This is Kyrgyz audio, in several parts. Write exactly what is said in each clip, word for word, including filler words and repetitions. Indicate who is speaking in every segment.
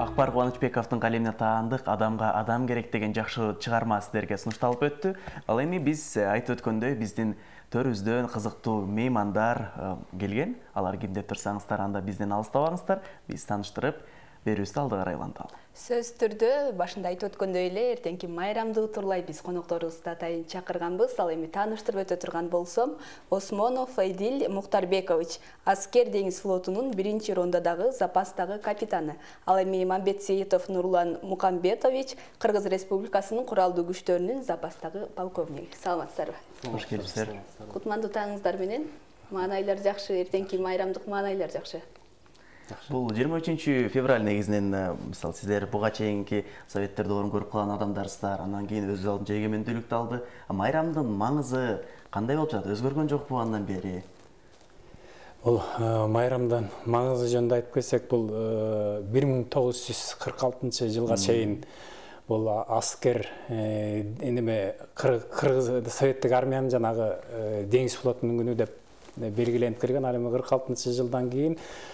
Speaker 1: Акбар Кубанычбековдун калемине таандык адамга адам керек деген жакшы чыгарма сиздерге сунушталып өттү. Ал эми биз айтып өткөндөй биздин төрүбүздөн кызыктуу меймандар келген. Алар ким деп турсаңыздар, анда бизден алыстабаңыздар. Биз тааныштырып берүүбүздү алды карай айланталы.
Speaker 2: Сөз түрдө башында айтып өткөндөй эле эртеңки майрамды утурлай биз конокторубузду атайын чакырганбыз. Ал эми тааныштырып өтө турган болсом, Осмонов Эдил Мухтарбекович, аскер деңиз флотунун биринчи рондадагы запастагы капитаны. Ал эми Мамбет Сейитов Нурлан Мукамбетович, Кыргыз Республикасынын куралдуу күчтөрүнүн запастагы полковниги. Саламатсыздарбы?
Speaker 1: Кош келипсиздер.
Speaker 2: Кутмандуу таңыңыздар менен. Маанайлар жакшы, эртеңки майрамдык маанайлар жакшы.
Speaker 1: Бул жыйырма үчүнчү февраль негизинен, мисалы, сиздер буга чейинки советтерде орун көрүп калган адамдарсыздар, андан кийин өз алдынча эгемендүүлүктү алды. Майрамдын маңызы кандай болуп жатат? Өзгөргөн жокпу андан бери?
Speaker 3: Бул майрамдын маңызы жөнүндө айтып кетсек, бул бир миң тогуз жүз кырк алтынчы жылга чейин бул аскер эме Кыргыз советтик армиянын жанагы деңиз флотунун күнү деп белгиленип келген. Ал эми кырк алтынчы жылдан кийин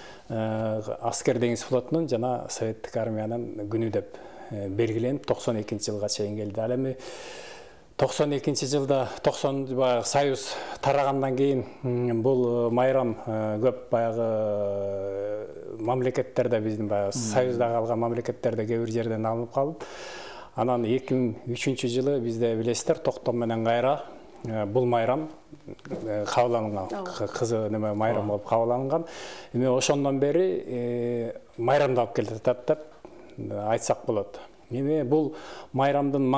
Speaker 3: аскер деңиз флотунун жана советтик армиянын күнү деп белгиленип токсон экинчи жылга чейин келди. Ал эми токсон экинчи жылда токсон союз тарагандан кийин бул майрам көп баягы мамлекеттерде, биздин баягы союзда калган мамлекеттерде кээ бир жерден алынып калып, анан эки миң үчүнчү жылы бизде билесиздер токтом менен кайра бул майрам кабыл алынган, кызы неме майрам болуп кабыл алынган. Эми ошондон бери майрамдалып келатат деп айтсак болот. Эми бул майрамдын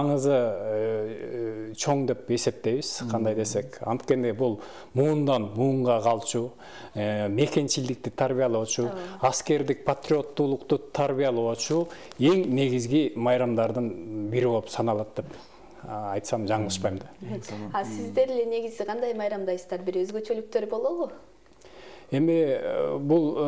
Speaker 3: маңызы чоң деп эсептейбиз, кандай десек. Анткени бул муундан муунга калчу, мекенчилдикти тарбиялоочу, аскердик патриоттуулукту тарбиялоочу эң негизги майрамдардын бири болуп саналат деп айтсам жаңылышпайм да.
Speaker 2: А сиздер эле негизи кандай майрамдайсыздар? Бир өзгөчөлүктөр болобу?
Speaker 3: Эми бул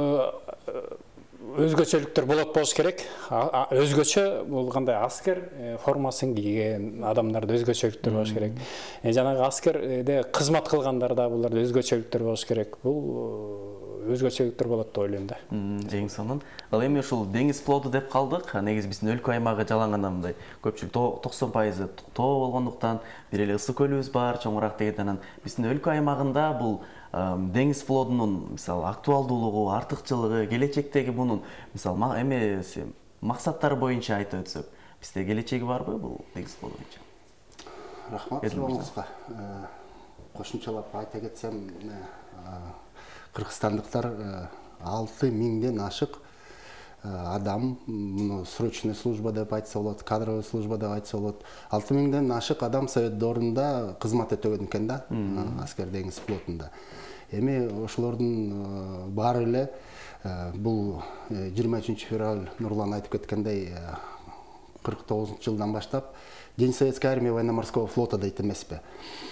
Speaker 3: өзгөчөлүктөр болот болуш керек. Өзгөчө бул кандай аскер формасын кийген адамдарда өзгөчөлүктөр болуш керек. Жанагы аскерде кызмат кылгандарда буларда өзгөчөлүктөр болуш керек. Бул өзгөчөлүктөр болот деп ойлойм да.
Speaker 1: Эң сонун. Ал эми ушул деңиз флоту деп калдык. Негизи биздин өлкө аймагы жаланганда мындай көпчүлүк токсон пайызы тоо болгондуктан бир эле ысык көлүбүз бар, чоңураак дегенден биздин өлкө аймагында бул деңиз флотунун мисалы актуалдуулугу, артыкчылыгы, келечектеги мунун мисалы эмеси максаттары боюнча айтып өтсөк, бизде келечеги барбы бул деңиз флоту боюнча?
Speaker 4: Рахмат сурооңузга. Кошумчалап айта кетсем, кыргызстандыктар алты миңден ашык адам, муну срочный служба деп айтса болот, кадровый служба деп айтса болот, алты миңден ашык адам совет доорунда кызмат өтөгөн экен да, аскер деңиз флотунда. Эми ошолордун баары эле бул жыйырма үчүнчү февраль Нурлан айтып кеткендей кырк тогузунчу жылдан баштап День советской армии военно-морского флота дейт эмеспи.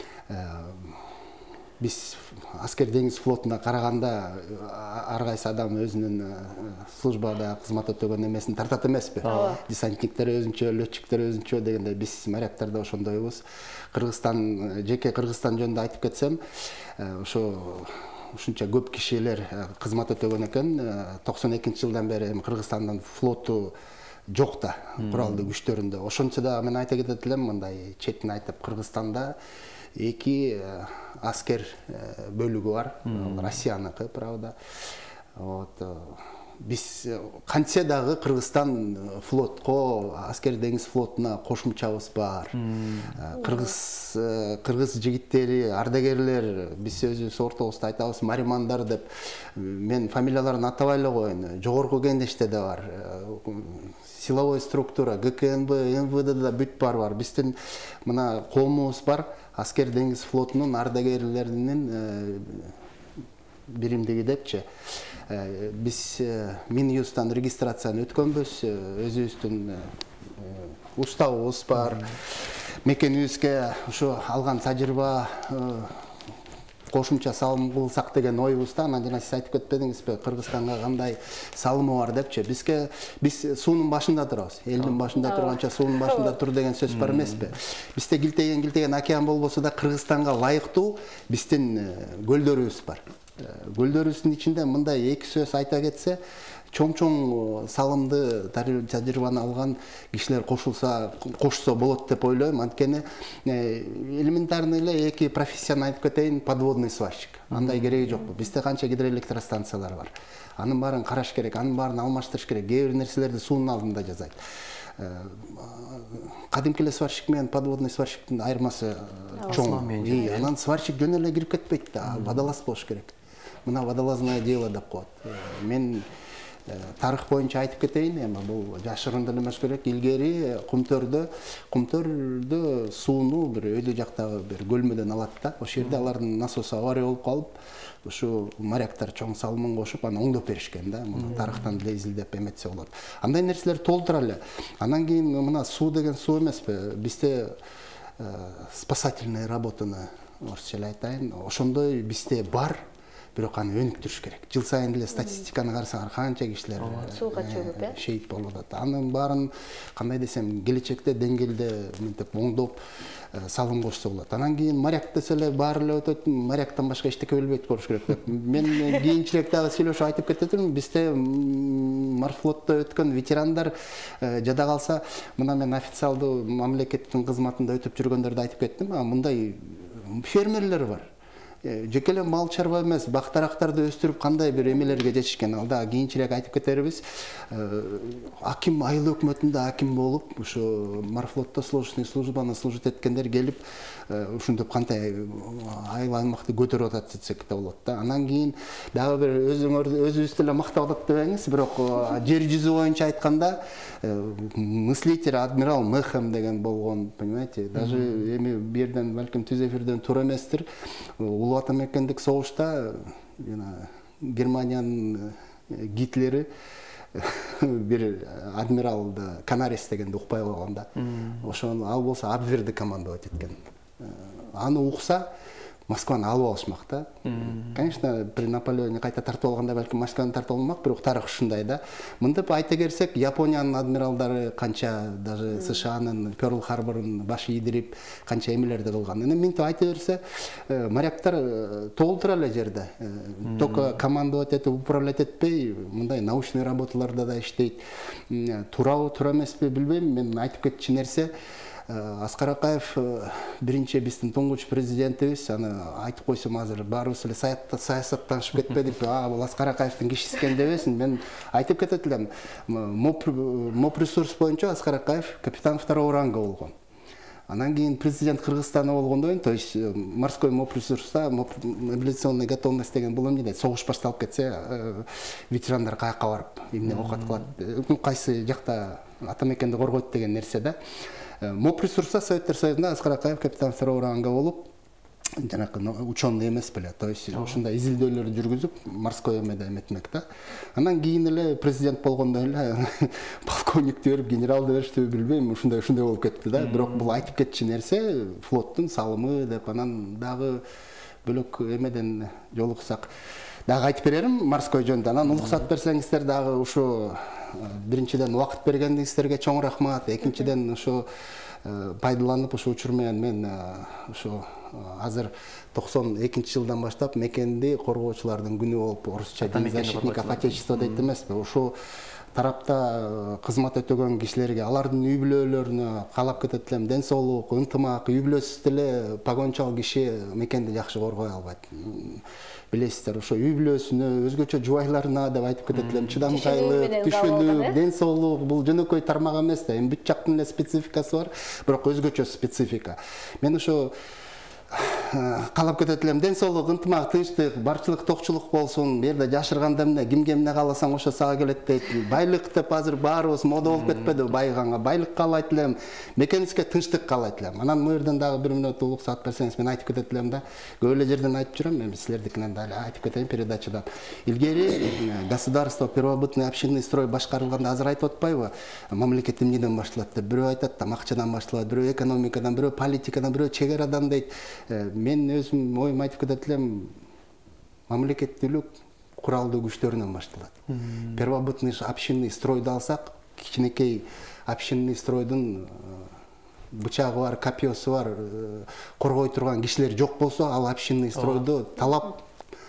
Speaker 4: Биз аскер деңиз флотуна караганда ар кайсы адам өзүнүн службада кызмат өтөгөн эмесин тартат эмеспи? Десантниктер өзүнчө, летчиктер өзүнчө дегенде биз моряктар да ошондойбуз. Кыргызстан, жеке Кыргызстан жөнүндө айтып кетсем, ошо ушунча көп кишилер кызмат өтөгөн экен. токсон экинчи жылдан бери Кыргызстандын флоту жок да, куралдуу күчтөрүндө. Ошончо да мен айта кетет элем, мындай четин айтып, Кыргызстанда эки аскер бөлүгү бар, Россияныкы, правда. Вот биз кантсе дагы Кыргызстан флотко, аскер деңиз флотуна кошумчабыз бар. Кыргыз кыргыз жигиттери, ардагерлер, биз өзүбүз ортобузда айтабыз, маримандар деп. Мен фамилияларын атабай эле коеюн. Жогорку кеңеште да бар. Силовой структура, ГКНБ, МВДда бүт бар бар. Биздин мына коомубуз бар. Аскер деңиз флотунун ардагерлеринин биримдиги депчи. Биз Минюстан регистрацияны өткөнбүз, өзүбүздүн уставыбыз бар. Мекенибизге ушу алган тажрыйба кошумча салым кылсак деген ойбузда. Анан жана сиз айтып кетпедиңизби, Кыргызстанга кандай салымы бар депчи. Бизге биз суунун башында турабыз. Элдин башында турганча суунун башында тур деген сөз бар эмеспи? Бизде килтеген килтеген океан болбосо да Кыргызстанга ылайыктуу биздин көлдөрүбүз бар. Көлдөрүбүздүн ичинде мындай эки сөз айта кетсе, чоң-чоң салымды тажрыйбаны алган кишилер кошулса кошсо болот деп ойлойм. Анткени элементарный эле эки профессияны айтып кетейин: подводный сварщик. Андай кереги жок. Бизде канча гидроэлектростанциялар бар. Анын баарын караш керек, анын баарын алмаштырыш керек. Кээ бир нерселерди суунун алдында жасайт. Кадимки эле сварщик менен подводный сварщиктин айырмасы чоң. Анан сварщик жөн эле кирип кетпейт да, водолаз болуш керек. Мына водолазное дело деп коет. Мен тарых боюнча айтып кетейин, эми бул жашырын деле эмес керек. Илгери кумтөрдө, кумтөрдө сууну бир өйдө жактагы бир көлмөдөн алат да. Ошол жерде алардын насосу авария болуп калып, ушу моряктар чоң салымын кошуп, аны оңдоп беришкен да. Муну тарыхтан деле изилдеп эметсе болот. Андай нерселер толтура эле. Анан кийин мына суу деген суу эмеспи? Бизде спасательная работаны орусча эле айтайын. Ошондой бизде бар. Бирок аны өнүктүрүш керек. Жыл сайын эле статистиканы карасаңар канча кишилер
Speaker 2: сууга чөгүп, э?
Speaker 4: Шейит болуп атат. Анын баарын кандай десем, келечекте деңгээлде мынтип оңдоп салым кошсо болот. Анан кийин моряк десе эле баары эле өтөт, моряктан башка эчтеке билбейт болуш керек деп. Мен кийинчерээк дагы сүйлөшүп айтып кететим. Бизде морфлотто өткөн ветерандар жада калса, мына мен официалдуу мамлекеттин кызматында өтүп жүргөндөрдү айтып кеттим. Мындай фермерлер бар. Жекеле мал чарба эмес, бактарактарды өстүрүп кандай бир эмелерге жетишкен. Ал да кийинчерээк айтып кетербиз. Аким айыл өкмөтүндө аким болуп, ушу морфлотто служебный службаны служит эткендер келип, ушинтип кандай айыл аймакты көтөрүп атат десек да болот да. Анан кийин дагы бир өзүңөрдү өзүбүздү эле мактап атат дебеңиз, бирок жер жүзү боюнча айтканда мыслитель адмирал Мехем деген болгон, понимаете? Даже эми бу жерден балким түз эфирден туура эместир. Улуу ата мекендик согушта Германиянын Гитлери бир адмиралды Канарис дегенди укпай койгон да. Ошону ал болсо Абверди командовать эткен. Аны укса Москваны алып алышмак да. Конечно, при Наполеоне кайта тартып алганда балким Москваны тартып алмак, бирок тарых ушундай да. Мындап айта келсек, Япониянын адмиралдары канча, даже СШАнын Перл Харборун баш ийдирип, канча эмелерди кылган. Эми мынтип айта берсе, моряктар толтура эле жерде. Только командовать этип, управлять этпей, мындай научный работаларда да иштейт. Туурабы, туура эмеспи билбейм, мен айтып кетчү нерсе, Аскар Акаев биринчи биздин туңгуч президентибиз, аны айтып койсом азыр баарыбыз эле саясаттанышып кетпедик, а бул Аскар Акаевдин кишиси экен дебесин. Мен айтып кетет элем, МОП ресурс боюнча Аскар Акаев капитан второго ранга болгон. Анан кийин президент Кыргызстанда болгондон кийин, то есть морской МОП ресурста мобилизационная готовность деген бул эмне дейт? Согуш башталып кетсе, ветерандар каяка барып, эмне оокат кылат, кайсы жакта ата мекенди коргойт деген нерсе да. МОП ресурса Советтер Союзунда Аскар Акаев капитан второго ранга болуп, жанакы ученый эмес беле, то есть ушундай изилдөөлөрдү жүргүзүп, морской эмеде эметмек да. Анан кийин эле президент болгондон эле полковникти берип, генералды бериштиби билбейм, ушундай ушундай болуп кетти да. Бирок бул айтып кетчү нерсе флоттун салымы деп, анан дагы бөлөк эмеден жолуксак дагы айтып берерим морской жөнүндө. Анан уруксат берсеңиздер дагы ушу биринчиден убакыт бергениңиздерге чоң рахмат. Экинчиден ушу пайдаланып ушу учур менен мен ушу азыр токсон экинчи жылдан баштап мекенди коргоочулардын күнү болуп, орусча День защитников Отечества дейт эмеспи? Ушу тарапта кызмат өтөгөн кишилерге, алардын үй бүлөлөрүнө каалап кетет элем, ден соолук, ынтымак, үй бүлөсүз деле погончал киши мекенди жакшы коргой албайт. Билесиздер, ошо үй бүлөсүнө, өзгөчө жубайларына деп айтып кетет элем, чыдамкайлык, түшүнүк, ден соолук, бул жөнөкөй тармак эмес да. Эми бүт жактын эле спецификасы бар, бирок өзгөчө специфика. Мен ошо каалап кетет элем, ден соолук, ынтымак, тынчтык, барчылык, токчулук болсун. Бу жерде жашырганда эмне, кимге эмне кааласаң ошо сага келет дейт. Байлык деп азыр баарыбыз мода болуп кетпеди, байыганга. Байлык каалайт элем, мекенибизге тынчтык каалайт элем. Анан бу жерден дагы бир мүнөт уруксат берсеңиз, мен айтып кетет элем да. Көп эле жерден айтып жүрөм, эми силердикинен да айтып кетейин передачадан. Илгери государство первобытный общинный строй башкарылганда азыр айтып атпайбы? Мамлекет эмнеден башталат деп. Бирөө айтат да, акчадан башталат, бирөө экономикадан, бирөө политикадан, бирөө чек арадан дейт. Мен өзүм оюм айтып кетет элем, мамлекеттүүлүк куралдуу күчтөрүнөн башталат. Первобытный общинный стройду алсак, кичинекей общинный стройдун бычагы бар, копьёсу бар, коргой турган кишилер жок болсо, ал общинный стройду талап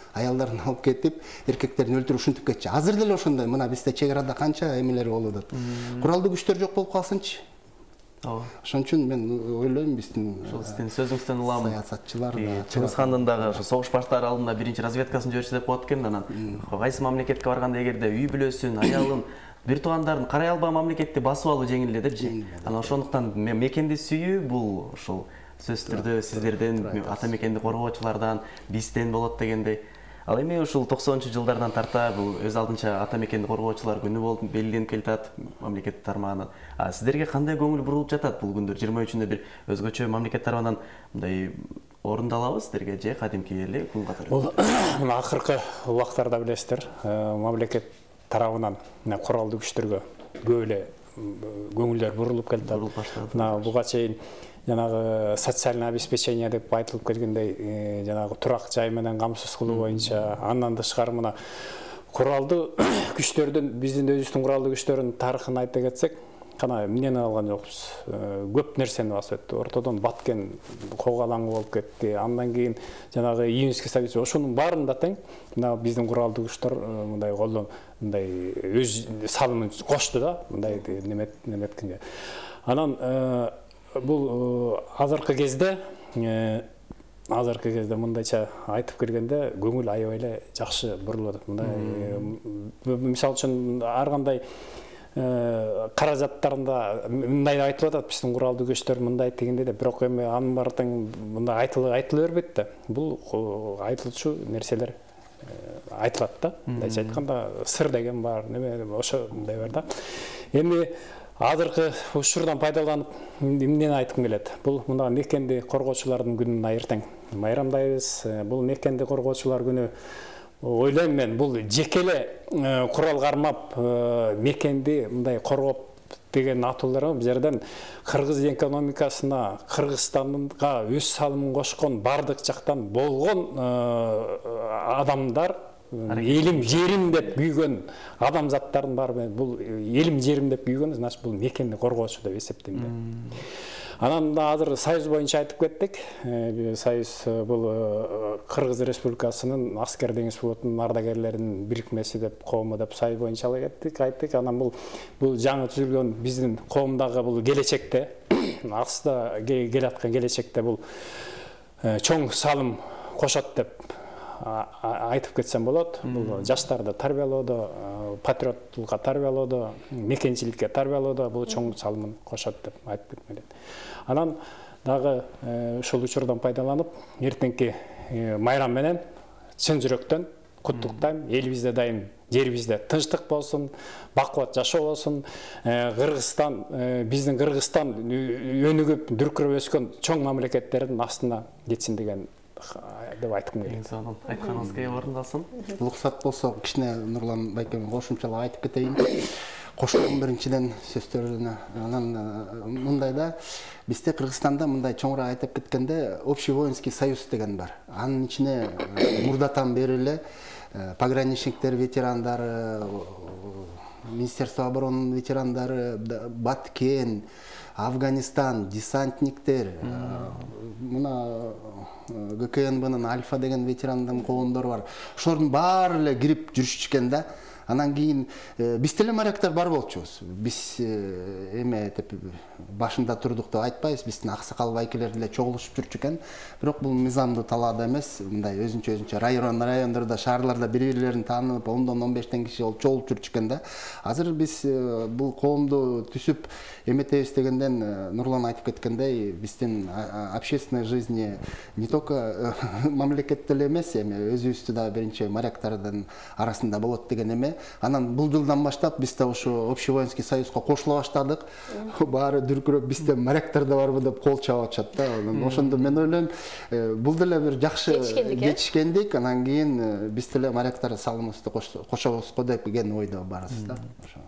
Speaker 4: аялдарын алып кетип эркектерин өлтүрүп ушинтип кетчү. Азыр деле ошондой. Мына бизде чек арада канча эмелер болуп атат. Куралдуу күчтөр жок болуп калсынчы.
Speaker 1: Ооба.
Speaker 4: Ошон үчүн мен ойлойм биздин
Speaker 1: ошол сиздин сөзүңүздөн улам
Speaker 4: саясатчылар да
Speaker 1: Чыңгыз хандын дагы ошо согуш баштаары алдында биринчи разведкасын жиберчү деп коет экен. Анан кайсы мамлекетке барганда эгерде үй бүлөсүн, аялын, бир туугандарын карай албаган мамлекетти басып алуу жеңил эле депчи. Анан ошондуктан мекенди сүйүү бул ушул сөзсүз түрдө сиздерден, ата мекенди коргоочулардан, бизден болот дегендей. Ал эми ушул токсонунчу жылдардан тарта бул өз алдынча ата мекенди коргоочулар күнү болуп белгиленип келатат мамлекет тармагынан. А сиздерге кандай көңүл бурулуп жатат бул күндөр? жыйырма үчүндө бир өзгөчө мамлекет тарабынан мындай орундалабы сиздерге же кадимки эле күн катары?
Speaker 3: Бул акыркы убактарда билесиздер, мамлекет тарабынан куралдуу күчтөргө көп эле көңүлдөр бурулуп келатат. Мына буга чейин жанагы социальный обеспечение деп айтылып келгендей, жанагы турак жай менен камсыз кылуу боюнча, андан тышкары мына куралдуу күчтөрдүн, биздин өзүбүздүн куралдуу күчтөрдүн тарыхын айта кетсек, кана эмнени алган жокпуз. Көп нерсени басып өттү. Ортодон Баткен кого алаңы болуп кетти. Андан кийин жанагы Июньский совет, ошонун баарында тең мына биздин куралдуу күчтөр мындай колдон мындай өз салымын кошту да, мындай неметкенге. Анан бул азыркы кезде азыркы кезде мындайча айтып келгенде көңүл аябай эле жакшы бурулуп атат. Мындай мисалы үчүн ар кандай каражаттарында мындай айтылып атат, биздин куралдуу күчтөр мындай дегенде де, бирок эми анын баары тең мындай айтыла айтыла бербейт да. Бул айтылчу нерселер айтылат да. Мындайча айтканда сыр деген бар, неме ошондой бар да. Эми азыркы учурдан пайдаланып эмнени айткым келет? Бул мына мекенди коргоочулардын күнүн эртең майрамдайбыз. Бул мекенди коргоочулар күнү ойлойм мен, бул жеке эле курал кармап мекенди мындай коргоп деген атуулар бул жерден кыргыз экономикасына, Кыргызстанга өз салымын кошкон, бардык жактан болгон адамдар, элим жерим деп күйгөн адамзаттардын баары бул элим жерим деп күйгөн, значит бул мекенди коргоочу деп эсептейм да. Анан азыр Союз боюнча айтып кеттик. Союз бул Кыргыз Республикасынын аскер деңиз флотунун ардагерлеринин бирикмеси деп, коому деп Союз боюнча ала кеттик, айттык. Анан бул бул жаңы түзүлгөн биздин коомдагы бул келечекте, аксыда келаткан келечекте бул чоң салым кошот деп айтып кетсем болот. Бул жаштарды тарбиялоодо, патриоттулукка тарбиялоодо, мекенчиликке тарбиялоодо бул чоң салымын кошот деп айтып кетмелет. Анан дагы ушул учурдан пайдаланып, эртеңки майрам менен чын жүрөктөн куттуктайм. Элибизде дайым жерибизде тынчтык болсун, бакубат жашоо болсун. Кыргызстан, биздин Кыргызстан өнүгүп, дүркүрөп өскөн чоң мамлекеттердин астына кетсин деген деп айткым келет.
Speaker 1: Айтканыңызга орундалсын.
Speaker 4: Уруксат болсо кичине Нурлан байкем кошумчалап айтып кетейин. Коштум биринчиден сөздөрүнө. Анан мындай да бизде Кыргызстанда мындай чоңураак айтып кеткенде общий воинский союз деген бар. Анын ичине мурдатан бери эле пограничниктер ветерандары, Министерство обороны ветерандары, Баткен, Афганистан, десантниктер, мына ГКНБнын Альфа деген ветерандын коомдору бар. Ошолордун баары эле кирип жүрүшчү да. Анан кийин биз деле моряктар бар болчубуз. Биз эме деп башында турдук деп айтпайбыз. Биздин аксакал байкелер деле чогулушуп жүрчү экен. Бирок бул мыйзамдуу талаада эмес, мындай өзүнчө өзүнчө район райондордо, шаарларда бири-бирлерин таанып, ондон он бештен киши болуп чогулуп жүрчү экен да. Азыр биз бул коомду түзүп эметебиз дегенден Нурлан айтып кеткендей, биздин общественной жизни не только мамлекетте эле эмес, эми өзүбүздү да биринчи моряктардын арасында болот деген эме. Анан бул жылдан баштап биз да ошо общевоинский союзга кошула баштадык. Баары дүркүрөп бизде моряктар да барбы деп кол чаап атышат да. Ошондо мен ойлойм, бул деле бир жакшы жетишкендик. Анан кийин биз деле моряктар салымыбызды кошобузго деген ойдо барбыз да.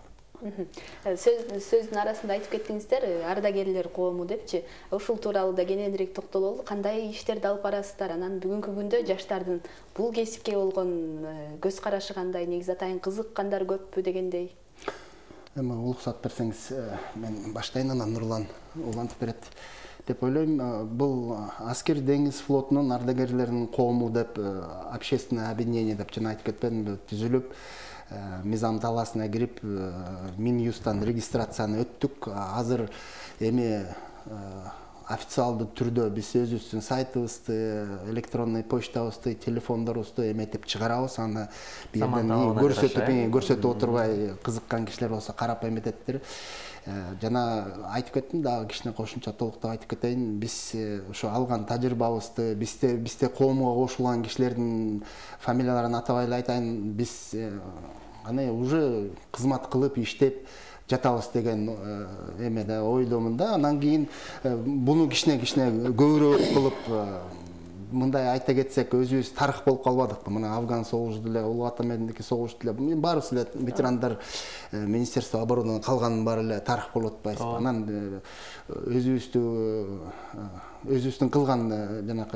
Speaker 2: Сөздүн арасында айтып кеттиңиздер, ардагерлер коому депчи. Ушул тууралуу да кененирээк токтололу. Кандай иштерди алып барасыздар? Анан бүгүнкү күндө жаштардын бул кесипке болгон көз карашы кандай, негизи атайын кызыккандар көппү дегендей?
Speaker 4: Эми уруксат берсеңиз, мен баштайын, анан Нурлан улантып берет. деп ойлойм. Бул аскер деңиз флотунун ардагерлеринин коому деп общественное объединение деп жана айтып кетпедимби түзүлүп, мыйзам талаасына кирип, Минюсттан регистрацияны өттүк. Азыр эми официалдуу түрдө биз өзүбүздүн сайтыбызды, электронный почтабызды, телефондорубузду эметип чыгарабыз. Аны бирден көрсөтүп, көрсөтүп отурбай кызыккан кишилер болсо карап эмететтир. Жана айтып кеттим, дагы кичине кошумча толуктап айтып кетейин. Биз ошо алган тажрыйбабызды, бизде бизде коомго кошулган кишилердин фамилияларын атабай эле айтайын. Биз аны уже кызмат кылып, иштеп жатабыз деген эмеде ойломун да. Анан кийин буну кичине кичине көбүрөөк кылып, мындай айта кетсек, өзүбүз тарых болуп калбадыкпы? Мына Афган согушу деле, Улуу Ата Мединдики согуш деле, баарыбыз эле ветерандар Министерство обороны калганын баары эле тарых болуп атпайбызбы? Анан өзүбүздү өзүбүздүн кылган жанакы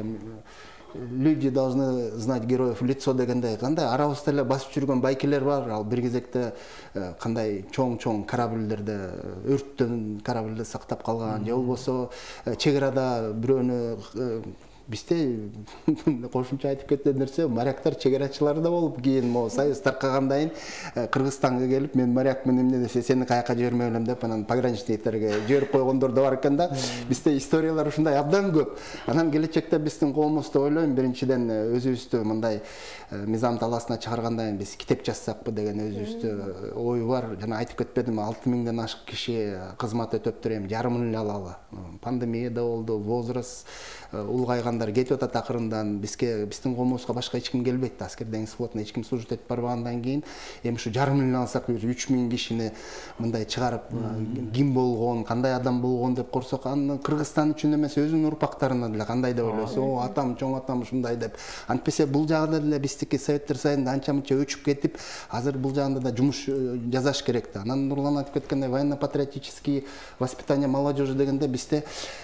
Speaker 4: люди должны знать героев в лицо дегендей, кандай арабызда эле басып жүргөн байкелер бар. Ал бир кезекте кандай чоң-чоң корабльдерде өрттөн корабльди сактап калган, же болбосо чек арада бирөөнү бизде кошумча айтып кеткен нерсе, моряктар чегерачылар да болуп, кийин могу союз таркагандан кийин Кыргызстанга келип, мен морякмын эмне десе, сени каяка жибермей элем деп, анан пограничниктерге жиберип койгондор да бар экен да. Бизде историялар ушундай абдан көп. Анан келечекте биздин коомубузду ойлойм, биринчиден өзүбүздү мындай мыйзам талаасына чыгаргандан кийин биз китеп жазсакпы деген өзүбүздү ой бар. Жана айтып кетпедимби, алты миңден ашык киши кызмат өтөптүр, эми жарымын эле алалы. Пандемия да болду, возраст улгайгандар кетип атат акырындан. Бизге, биздин коомубузга башка эч ким келбейт. Аскер деңиз флотуна эч ким служить этип барбагандан кийин, эми ушу жарым эле алсак, үч миң кишини мындай чыгарып, ким болгон, кандай адам болгон деп корсок, аны Кыргызстан үчүн эмес, өзүнүн урпактарына деле кандай деп ойлойсу, о, атам, чоң атам ушундай деп. Антпесе бул жагында деле биздики Советтер Союзунда анча-мынча өчүп кетип, азыр бул жагында да жумуш жасаш керек да. Анан Нурлан айтып кеткендей, военно-патриотический воспитание молодежи дегенде бизде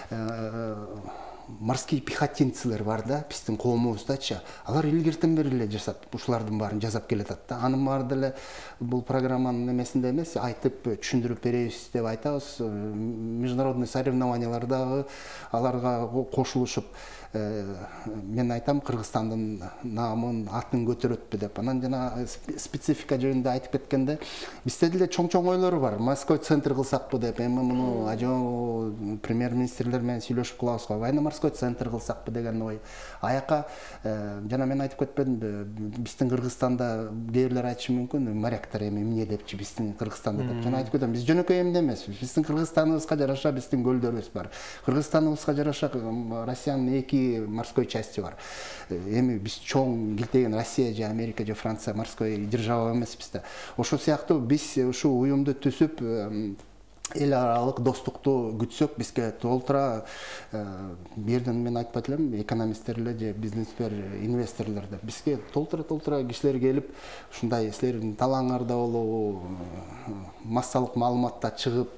Speaker 4: морские пехотинцилер бар да, биздин коомубуздачы. Алар илгертен бери эле жасап, ушулардын баарын жасап келатат да. Анын баары деле бул программанын эмесинде эмес, айтып түшүндүрүп беребиз деп айтабыз. Международный соревнованияларда аларга кошулушуп, мен айтам, Кыргызстандын наамын, атын көтөрөтпү деп. Анан жана специфика жөнүндө айтып кеткенде, бизде деле чоң-чоң ойлор бар. Морской центр кылсакпы деп, эми муну ажо премьер-министрлер менен сүйлөшүп кылабыз го. Военно-морской центр кылсакпы деген ой. Аяка жана мен айтып кетпедимби, биздин Кыргызстанда кээ бирлер айтышы мүмкүн, моряктар эми эмне депчи биздин Кыргызстанда деп. Жана айтып кетем, биз жөнөкөй эмне эмес. Биздин Кыргызстаныбызга жараша биздин көлдөрүбүз бар. Кыргызстаныбызга жараша Россиянын эки морской части бар. Эми биз чоң килтеген Россия же Америка же Франция морской держава эмеспиз да. Ошол сыяктуу биз ушу уюмду түзүп, эл аралык достукту күтсөк, бизге толтура бирден мен айтпайт элем, экономисттер эле же бизнесмендер, инвесторлор да бизге толтура-толтура кишилер келип, ушундай силердин талааңарда болобу, массалык маалыматта чыгып,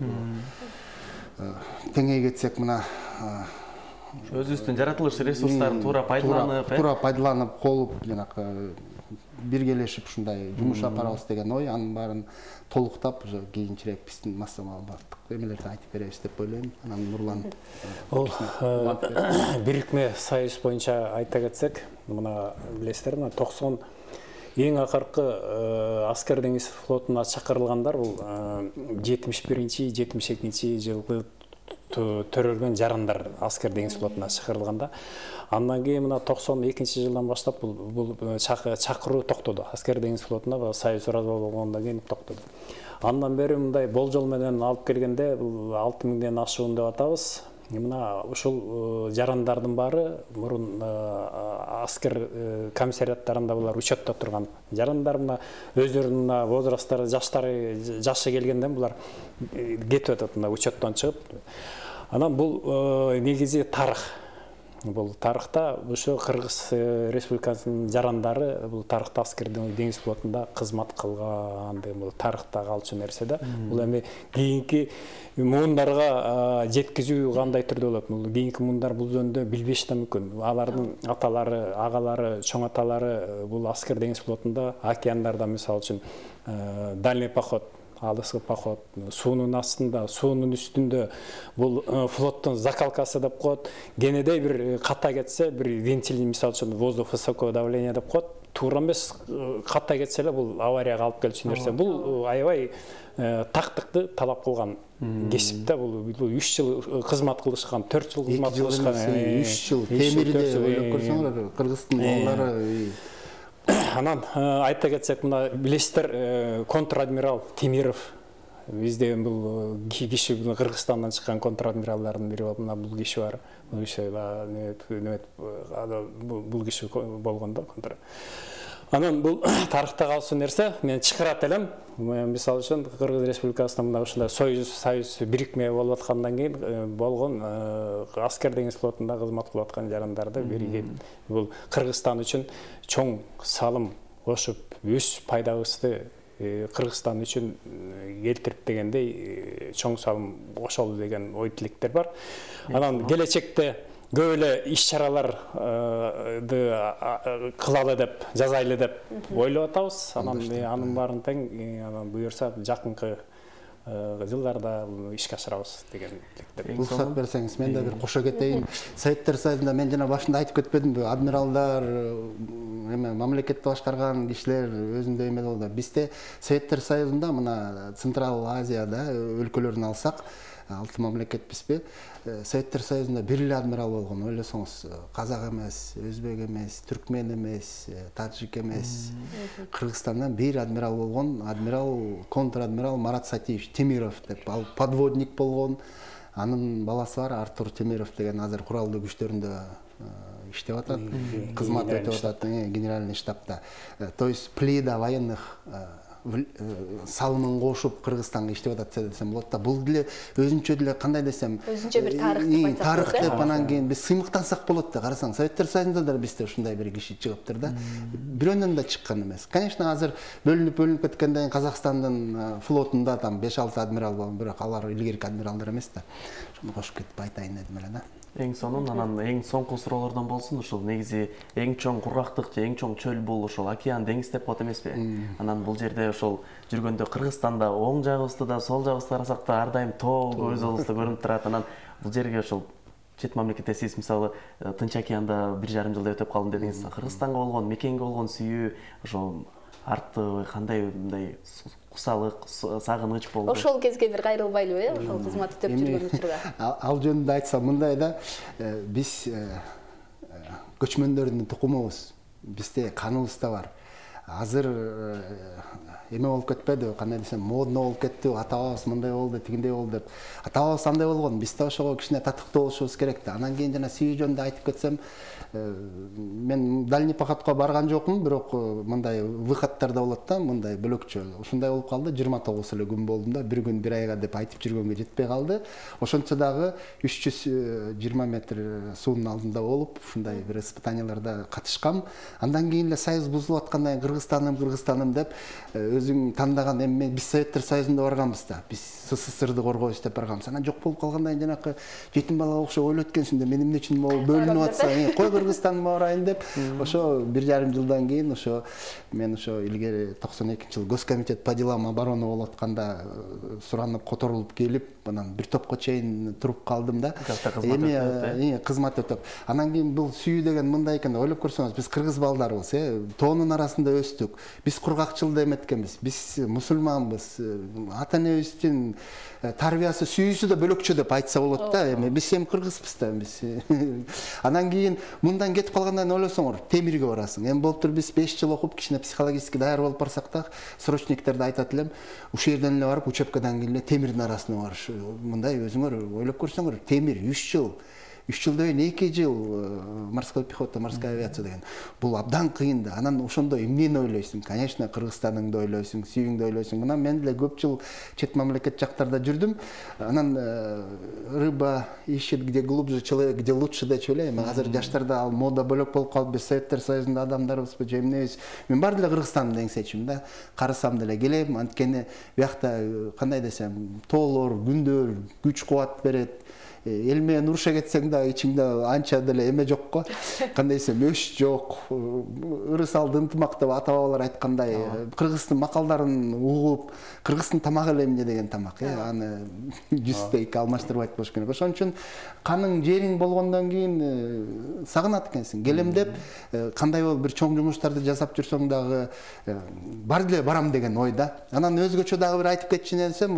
Speaker 4: теңей кетсек мына
Speaker 1: өзүбүздүн жаратылыш ресурстарын туура пайдаланып,
Speaker 4: туура пайдаланып колуп, жанакы биргелешип ушундай жумуш алып барабыз деген ой. Анын баарын толуктап, уже кийинчерээк биздин масса маалыматтык эмелерди айтып беребиз деп ойлойм. Анан Нурлан
Speaker 3: Ол бирикме союз боюнча айта кетсек, мына билесиздер, мына токсон эң акыркы аскер деңиз флотуна чакырылгандар бул жетимиш биринчи жетимиш экинчи жылкы төрөлгөн жарандар аскер деңиз флотуна чакырылганда. Андан кийин мына токсон экинчи жылдан баштап бул чакыруу токтоду. Аскер деңиз флотуна союз ыраазы болгондон кийин токтоду. Андан бери мындай болжол менен алып келгенде бул алты миңден ашуун деп атабыз. Мына ушул жарандардын баары мурун аскер комиссариаттарында булар учетто турган жарандар, мына өздөрүнүн возрасттары, жаштары жашы келгенден булар кетип атат, мына учеттон чыгып. Анан бул негизи тарых. Бул тарыхта ушу Кыргыз Республикасынын жарандары бул тарыхта аскер деңиз флотунда кызмат кылган деген бул тарыхта калчу нерсе да. Бул эми кийинки муундарга жеткизүү кандай түрдө болот? Бул кийинки муундар бул жөнүндө билбеши да мүмкүн. Алардын аталары, агалары, чоң аталары бул аскер деңиз флотунда океандарда, мисалы үчүн, дальний поход алыскы поход, суунун астында, суунун үстүндө бул флоттун закалкасы деп коет. Кенеде бир ката кетсе, бир вентиль, мисалы үчүн воздух высокого давления деп коет. Туура эмес, ката кетсе эле бул аварияга алып келчү нерсе. Бул аябай тактыкты талап кылган кесип да, бул үч жыл кызмат кылышкан, төрт жыл кызмат кылышкан,
Speaker 4: үч жыл темирде ойлоп көрсөңөр, Кыргыздын оолдары.
Speaker 3: Анан айта кетсек, мына билесиздер, контр-адмирал Темиров, бизде бул киши, Кыргызстандан чыккан контр-адмиралдардын бири болуп, мына бул киши бар. Бул киши бул киши болгондо контр. Анан бул тарыхта калсын нерсе, мен чакырат элем. Мисалы үчүн Кыргыз Республикасында мына ушундай Союз Союз бирикме болуп аткандан кийин болгон аскер деңиз флотунда кызмат кылып аткан жарандарды биригип, бул Кыргызстан үчүн чоң салым кошуп, өз пайдабызды Кыргызстан үчүн келтирип дегендей чоң салым кошолу деген ой тилектер бар. Анан келечекте көп эле иш-чараларды кылалы деп, жазайлы деп ойлоп атабыз. Анан анын баарын тең анан буюрса жакынкы жылдарда ишке ашырабыз деген тилектер.
Speaker 4: Уруксат берсеңиз, мен да бир кошо кетейин. Советтер Союзунда мен жана башында айтып кетпедимби, адмиралдар, эме мамлекетти башкарган кишилер өзүндөй эме болду. Бизде Советтер Союзунда мына Централ Азияда өлкөлөрүн алсак, алты мамлекетпизби, Советтер Союзунда бир эле адмирал болгон. Ойлосоңуз, казак эмес, өзбек эмес, түркмен эмес, таджик эмес. Кыргызстандан бир адмирал болгон, адмирал, контр-адмирал Марат Сатиевич Темиров деп, ал подводник болгон. Анын баласы бар, Артур Темиров деген, азыр куралдуу күчтөрүндө иштеп атат, кызмат өтүп атат, генеральный штабта. То есть плида военных салымын кошуп Кыргызстанга иштеп атат десем болот да. Бул деле өзүнчө деле кандай десем,
Speaker 2: өзүнчө бир тарых деп айтсак,
Speaker 4: тарых деп анан кийин биз сыймыктансак болот да. Карасаң, Советтер Союзунда да бизде ушундай бир киши чыгыптыр да. Бирөөнөн да чыккан эмес. Конечно, азыр бөлүнүп бөлүнүп кеткенден Казакстандын флотунда там беш алты адмирал болгон, бирок алар илгерки адмиралдар эмес да. Шуну кошуп кетип айтайын дедим эле да.
Speaker 1: Эң сонун, анан эң соңку суроолордон болсун, ушул негизи эң чоң кургактык же эң чоң чөл бул ушул океан, деңиз деп коет эмеспи? Анан бул жерде ошол жүргөндө Кыргызстанда оң жагыбызды да, сол жагыбызды карасак да ар дайым тоо көз алдыбызда көрүнүп турат. Анан бул жерге ошол чет мамлекетте сиз мисалы Тынч океанда бир жарым жылда өтүп калдым дедиңиз. Кыргызстанга болгон, мекенге болгон сүйүү, ошол артты кандай мындай кусалык, сагыныч болду?
Speaker 2: Ошол кезге бир кайрылбайлыбы, э? Ошол кызмат өтөп жүргөн учурда.
Speaker 4: Ал жөнүндө айтсам мындай да, биз көчмөндөрдүн тукумубуз, бизде каныбызда бар. Азыр эме болуп кетпеди, кандай десем, модно болуп кетти, атабыз мындай болду, тигиндей болду деп. Атабыз андай болгон, биз да ошого кичине татыктуу болушубуз керек да. Анан кийин жана сүйүү жөнүндө айтып кетсем, мен дальний походко барган жокмун, бирок мындай выходтарда болот да, мындай бөлөкчө. Ушундай болуп калды, жыйырма тогуз эле күн болдум да, бир күн бир айга деп айтып жүргөнгө жетпей калды. Ошончо дагы үч жүз жыйырма метр суунун алдында болуп, ушундай бир испытанияларда катышкам. Андан кийин эле союз бузулуп аткандан кийин Кыргызстаным, Кыргызстаным деп өзүң тандаган эми биз Советтер Союзунда барганбыз да. Биз СССРды коргойбуз деп барганбыз. Анан жок болуп калгандан кийин жанакы жетим балага окшоп ойлойт экенсиң да, мен эмне үчүн могу бөлүнүп атса, кой Кыргызстанга барайын деп, ошо бир жарым жылдан кийин ошо мен ошо илгери токсон экинчи жылы Госкомитет по делам обороны болуп атканда суранып которулуп келип, анан бир топко чейин туруп калдым да. Эми кызмат өтөп. Анан кийин бул сүйүү деген мындай экен, ойлоп көрсөңүз, биз кыргыз балдарыбыз, э, тоонун арасында өстүк. Биз кургакчылды эметкенбиз. Биз мусулманбыз. Ата-энебиздин тарбиясы, сүйүүсү да бөлөкчө деп айтса болот да. Эми биз эми кыргызбыз да, биз. Анан кийин мындан кетип калгандан ойлосоңор, Темирге барасың. Эми болуптур биз беш жыл окуп, кичине психологически даяр болуп барсак да, срочниктерде айтат элем, ушул жерден эле барып, учебкадан кийин эле Темирдин арасына барыш. Мындай өзүңөр ойлоп көрсөңөр, Темир үч жыл, үч жылдан кийин эки жыл морской пехота, морская авиация деген. Бул абдан кыйын да. Анан ошондо эмнени ойлойсуң? Конечно, Кыргызстаныңды ойлойсуң, сүйүүңдү ойлойсуң. Анан мен деле көп жыл чет мамлекет жактарда жүрдүм. Анан рыба ищет где глубже, человек где лучше деп ойлойм. Азыр жаштарда ал мода бөлөк болуп калып, биз Советтер Союзунда адамдарыбызбы, же эмнебиз? Мен бар деле Кыргызстанды деңсечим да. Карасам деле келем, анткени биякта кандай десем, тоолор, күндөр күч кубат берет. эл менен уруша кетсең да ичиңде анча деле эме жок го. Кандай десем, өш жок, ырыс алды ынтымак деп ата бабалар айткандай, кыргыздын макалдарын угуп, кыргыздын тамагы эле эмне деген тамак, э, аны жүздө эки алмаштырбайт болуш керек. Ошон үчүн каның жериң болгондон кийин сагынат экенсиң. Келем деп кандай болуп бир чоң жумуштарды жасап жүрсөң дагы бар деле барам деген ойда. Анан өзгөчө дагы бир айтып кетчү десем,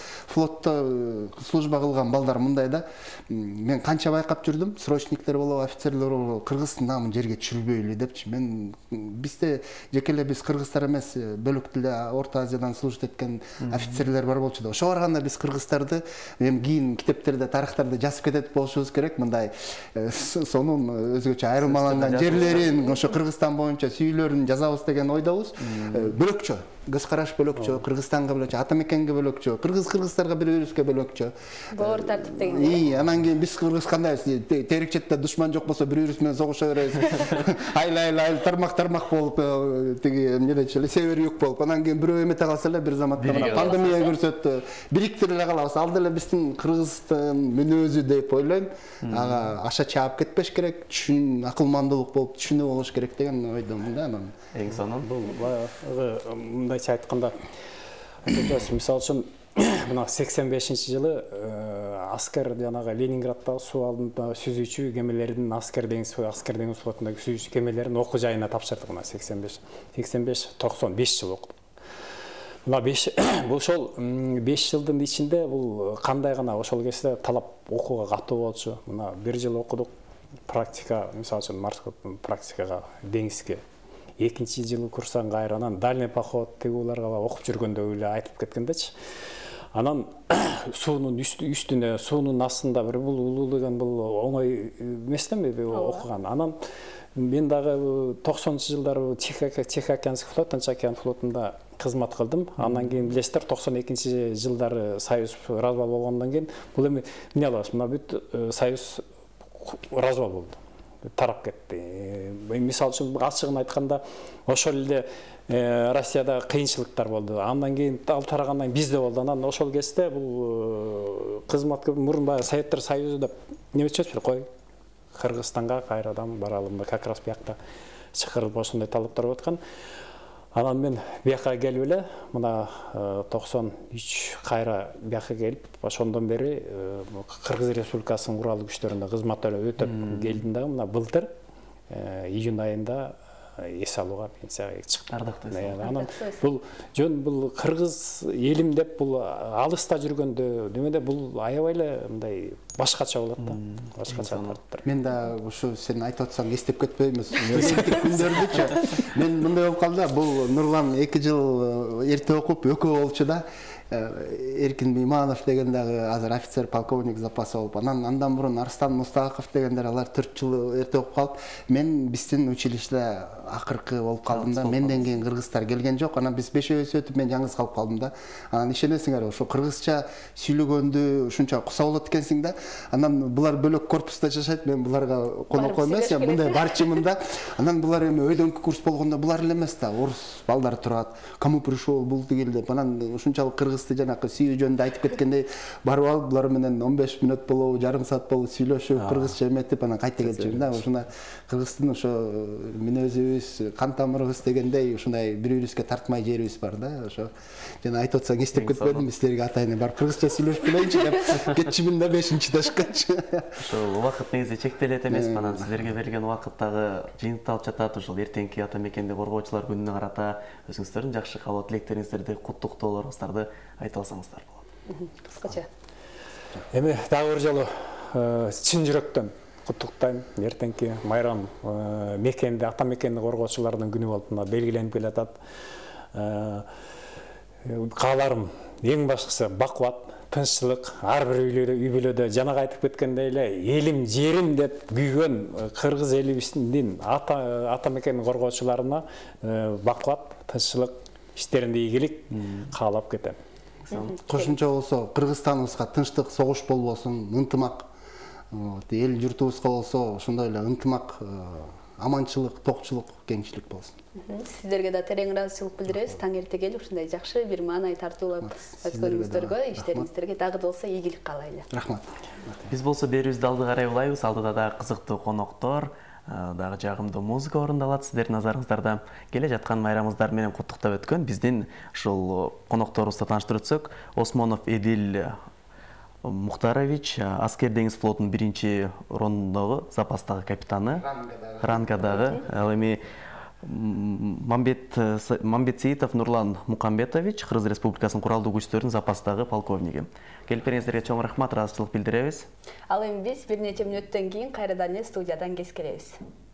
Speaker 4: флотто служба кылган балдар мындай да. Мен канча байкап жүрдүм, срочниктер болобу, офицерлер болобу, кыргыздын намын жерге түшүрбөйлү депчи. Мен бизде жеке эле биз кыргыздар эмес, бөлөк тилде Орто Азиядан служит эткен офицерлер бар болчу да. Ошо барганда биз кыргыздарды эми кийин китептерде, тарыхтарда жазып кетет болушубуз керек. Мындай сонун өзгөчө айырмаланган жерлерин, ошо Кыргызстан боюнча сүйүлөрүн жазабыз деген ойдобуз. Бөлөкчө, көз караш бөлөкчө, Кыргызстанга бөлөкчө, ата мекенге бөлөкчө, кыргыз кыргыздарга бири-бирибизге бөлөкчө.
Speaker 2: Боор тартип деген.
Speaker 4: И, анан кийин биз кыргыз кандай терик четте душман жок болсо бири-бирибиз менен согуша беребиз. Айла-айла тармак-тармак болуп, тиги эмне дечи эле себер юк болуп, анан кийин бирөө эмете калса эле бир заматта мына пандемия көрсөттү. Бириктире эле калабыз. Ал деле биздин кыргыздын мүнөзү деп ойлойм. Ага аша чаап кетпеш керек, түшүн акылмандуулук болуп түшүнүү болуш керек деген ойдомун да анан.
Speaker 1: Эң сонун
Speaker 3: бул мындайча айтканда, мисалы үчүн мына сексен бешинчи жылы аскер жанагы Ленинградда суу алдында сүзүүчү кемелердин аскер деңиз аскер деңиз флотундагы сүзүүчү кемелерин окуу жайына тапшырдык. Мына сексен беш сексен беш токсон беш жыл окудук. Мына беш бул ошол беш жылдын ичинде бул кандай гана ошол кезде талап окууга катуу болчу. Мына бир жыл окудук, практика, мисалы үчүн морской практикага деңизге. Экинчи жылы курстан кайранан дальний поход тигуларга окуп жүргөндө эле айтып кеткендечи. Анан суунун үстүнө, суунун астында бир бул улуу деген бул оңой эмес да окуган. Анан мен дагы токсонунчу жылдары Тихоокеанский флот, Тынч океан флотунда кызмат кылдым. Андан кийин билесиздер, токсон экинчи жылдары Союз развал болгондон кийин бул эми эмне алабыз? Мына бүт Союз развал болду. Тарап кетти. Мисалы үчүн ачыгын айтканда, ошол эле Россияда кыйынчылыктар болду. Андан кийин ал тарагандан бизде болду. Анан ошол кезде бул кызматка мурун баягы Советтер Союзу деп неме чечип кой. Кыргызстанга кайрадан баралым, как раз биякта чакырылып ошондой талаптар болуп аткан. Анан мен бияка келип эле, мына токсон үч кайра бияка келип, ошондон бери Кыргыз Республикасынын куралдуу күчтөрүндө кызмат өтөп келдим дагы. Мына былтыр июнь айында эс алууга пенсияга чыктым.
Speaker 1: Ардактуу.
Speaker 3: Анан бул жөн бул кыргыз элим деп бул алыста жүргөндө немеде бул аябай эле мындай башкача болот да. Башкача тартыптыр.
Speaker 4: Мен да ушу сен айтып атсаң эстеп кетпеймиз. Күндөрдүчү. Мен мындай болуп калды, бул Нурлан эки жыл эрте окуп өкө болчу да. Эркин Бейманов деген дагы азыр офицер, полковник запаса болуп, анан андан мурун Арстан Мустаков дегендер алар төрт жыл эрте окуп калып, мен биздин училищеде акыркы болуп калдым да. Менден кийин кыргыздар келген жок. Анан биз бешөөбүз өтүп, мен жалгыз калып калдым да. Анан ишенесиңер, ошо кыргызча сүйлөгөндү ушунча куса болот экенсиң да. Анан булар бөлөк корпуста жашайт, мен буларга конокко эмес, я мындай барчымын да. Анан булар эми өйдөнкү курс болгондо булар эле эмес да, орус балдар турат. Кому пришел бул тигил деп. Анан ушунчалык кыргызды жанакы сүйүү жөнүндө айтып кеткендей барып алып, булар менен он беш мүнөт болобу, жарым саат болуп сүйлөшүп, кыргызча эметип, анан кайта келчүмүн да. Ушуна кыргыздын ошо мүнөзүбүз, кан тамырыбыз дегендей ушундай бири-бирибизге тартмай жерибиз бар да. Ошо жана айтып атсаң эстеп кетпедим, силерге атайын барып кыргызча сүйлөшүп келейинчи деп кетчүмүн да бешинчи дашкачы.
Speaker 1: Ошо убакыт негизи чектелет эмес, анан силерге берилген убакыттагы жыйынтыкталып жатат. Ошол эртеңки ата мекенди коргоочулар күнүнө карата өзүңүздөрдүн жакшы каалоо тилектериңиздерди, куттуктоолоруңузду айта алсаңыздар болот.
Speaker 2: Кыскача.
Speaker 3: Эми дагы бир жолу чын жүрөктөн куттуктайм. Эртеңки майрам мекенди, ата мекенди коргоочулардын күнү болуп мына белгиленип келатат. Кааларым эң башкысы бакубат, тынччылык, ар бир үй бүлөдө жанагы айтып кеткендей эле элим, жерим деп күйгөн кыргыз элибиздин ата ата мекенди коргоочуларына бакубат, тынччылык, иштеринде ийгилик каалап кетем.
Speaker 4: Кошумча болсо Кыргызстаныбызга тынчтык, согуш болбосун, ынтымак. Эл журтубузга болсо ошондой эле ынтымак аманчылык, токчулук, кеңчилик болсун.
Speaker 2: Сиздерге да терең ыраазычылык билдиребиз. Таң эрте келип ушундай жакшы бир маанай тартуулап өткөнүңүздөргө, иштериңиздерге дагы да болсо ийгилик каалайлы.
Speaker 4: Рахмат.
Speaker 1: Биз болсо берүүбүздү алды карай улайбыз. Алдыда да кызыктуу коноктор, дагы жагымдуу музыка орундалат. Сиздердин назарыңыздарда келе жаткан майрамыңыздар менен куттуктап өткөн биздин ушул конокторубузду тааныштырып өтсөк, Осмонов Эдил Мухтарович, Аскер деңиз флотунун биринчи рондогу запастагы капитаны, рангадагы, ал эми Мамбет Мамбетсеитов Нурлан Мукамбетович, Кыргыз Республикасынын куралдуу күчтөрүнүн запастагы полковниги. Келип бериңиздерге чоң рахмат, ыраазычылык билдиребиз.
Speaker 2: Ал эми биз бир нече мүнөттөн кийин кайрадан эле студиядан кескиребиз.